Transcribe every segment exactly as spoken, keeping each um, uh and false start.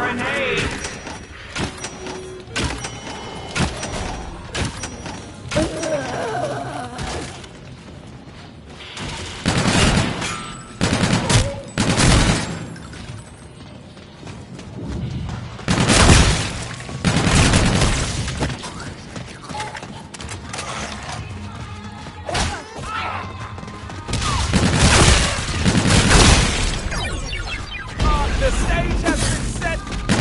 Grenade! The stage has been set.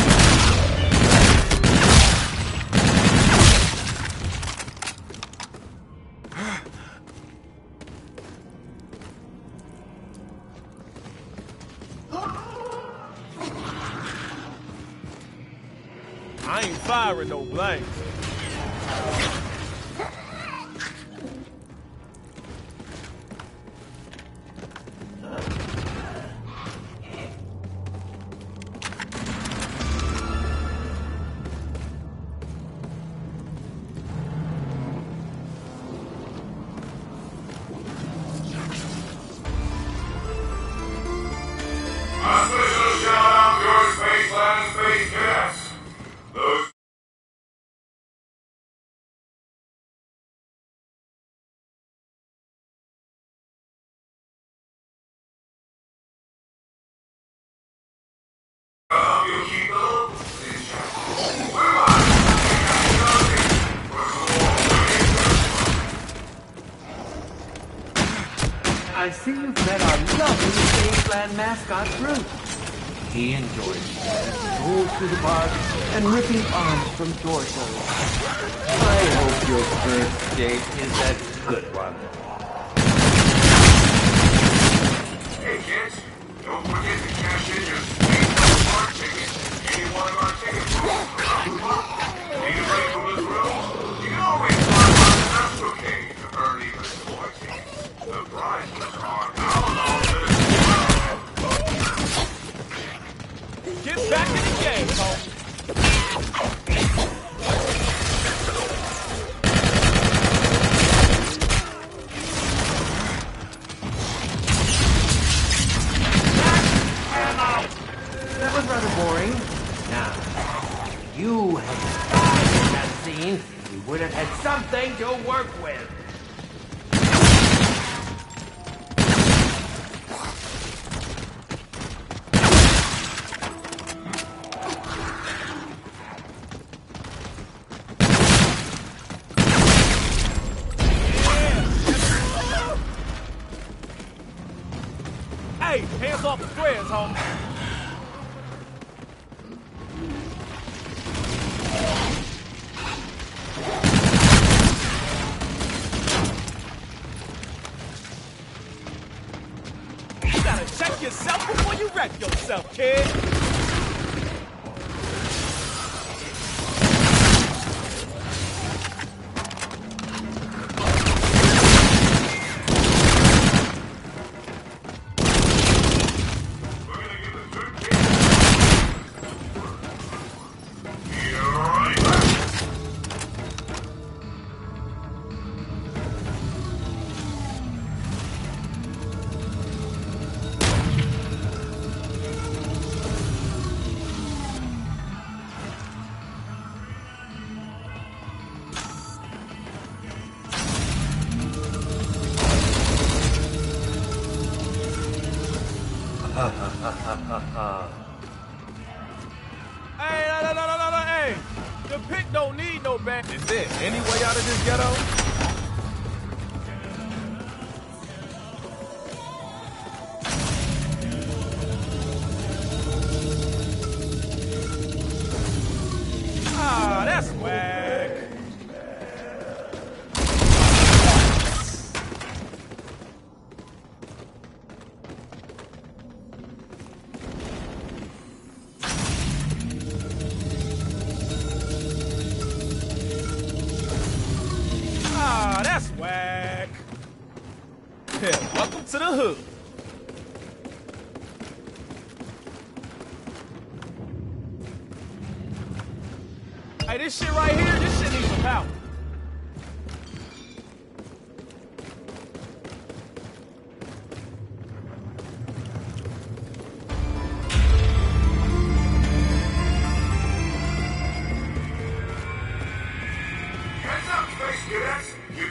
I ain't firing no blanks. I see you've met our lovely Spaceland mascot, Groot. He enjoys strolls through the park and ripping arms from torsos. I hope your first date is a good one. Hey kids, don't forget to cash in your Spaceland park ticket. Any one of our tickets need a break from this room? You can always find our Astro Cave to earn even more tickets. The prizes are outlaws. Get back in the game, Hulk. That was rather boring. Now, if you had died in that scene, we would have had something to work with. Hey, hands off the threads, homie. You gotta check yourself before you wreck yourself, kid. Hey, no, no, no, no, no, no, hey! The pit don't need no back. Is there any way out of this ghetto? Ah, that's whack. Ah, that's whack. Yeah, welcome to the hood. Hey, this shit right here, this shit needs some power.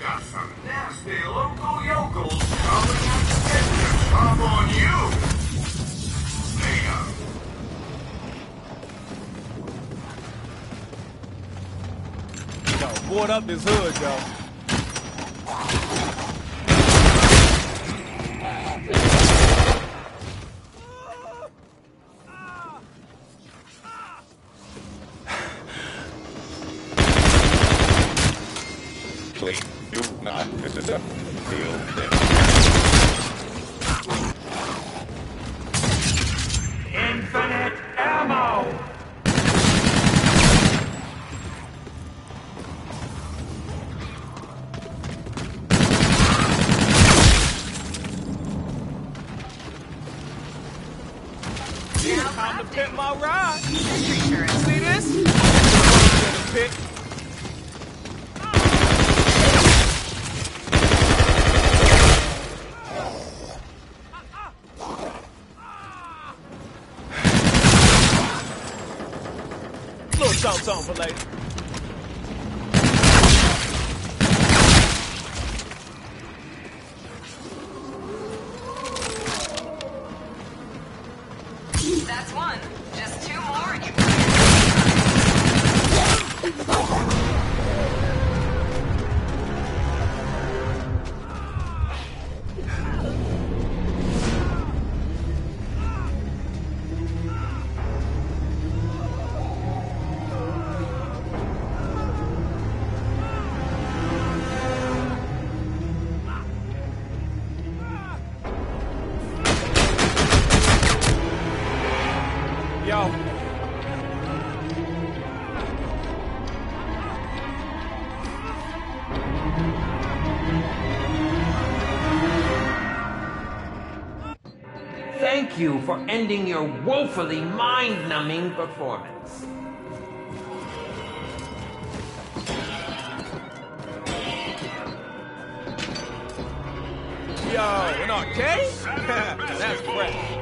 got some nasty local yokels coming out to get their top on you. Damn. Yo, board up this hood, yo. Please do not feel this. Infinite ammo! Time to pimp my ride. See this? Pick. Little something, something for later. That's one. Just two more and you Yo. Thank you for ending your woefully mind-numbing performance. Yo, an arcade? That's fresh.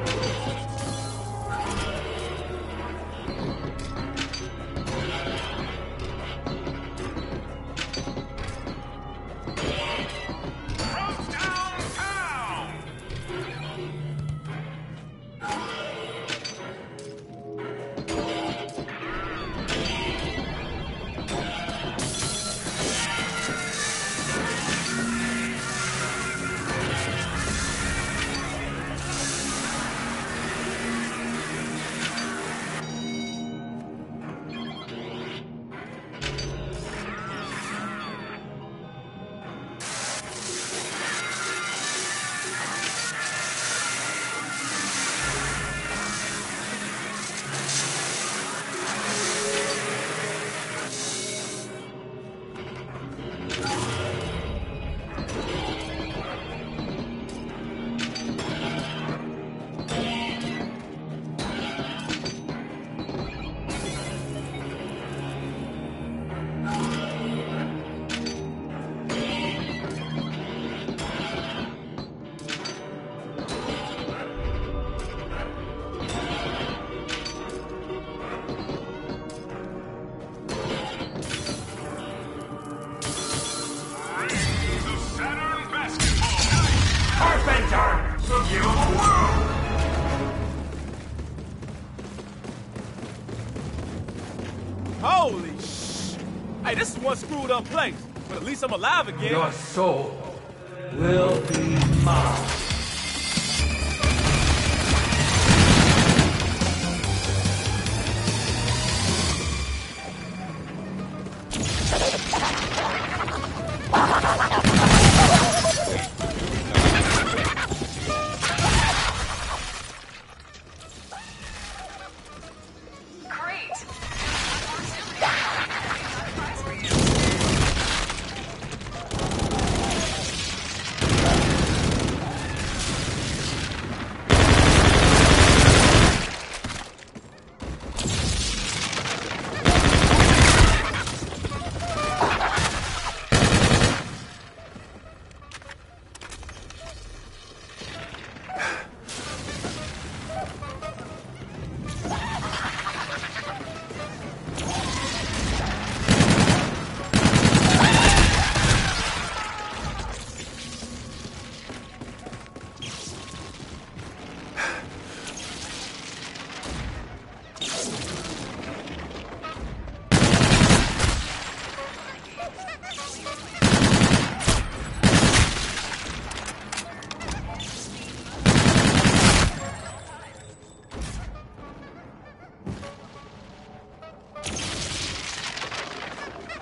Holy sh! Hey, this is one screwed up place. But at least I'm alive again. Your soul will be mine.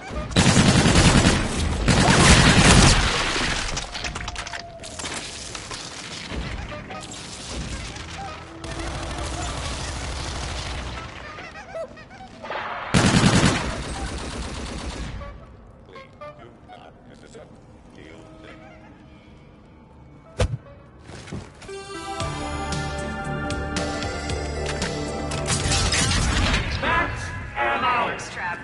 Alex trap.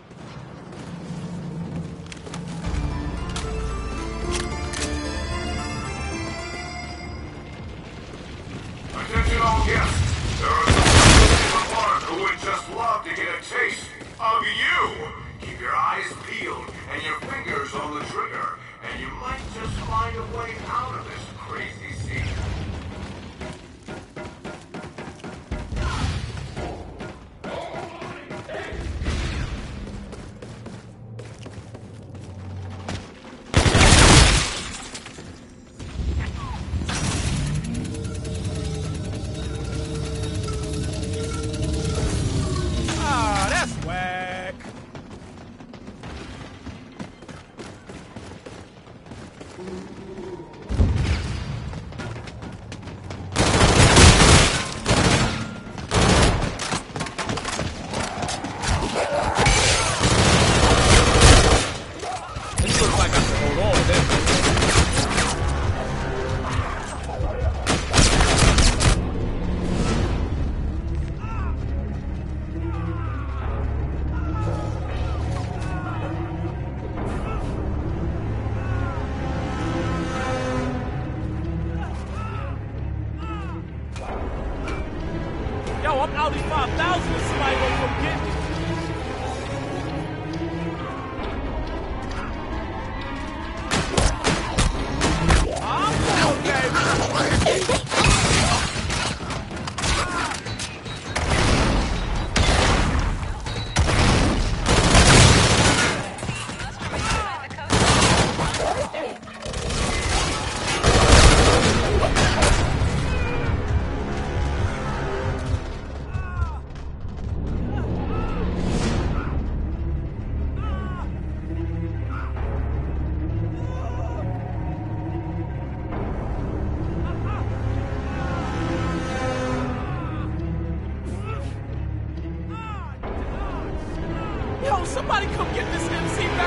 Attention all guests. There are some in the park who would just love to get a taste of you. Keep your eyes peeled and your fingers on the trigger, and you might just find a way out of this crazy scene. Ah, that's whack. This looks like I should hold on to this. Yo, I'm Audi five thousand and somebody gonna come get me. I'm okay. Yo, somebody come get this M C back.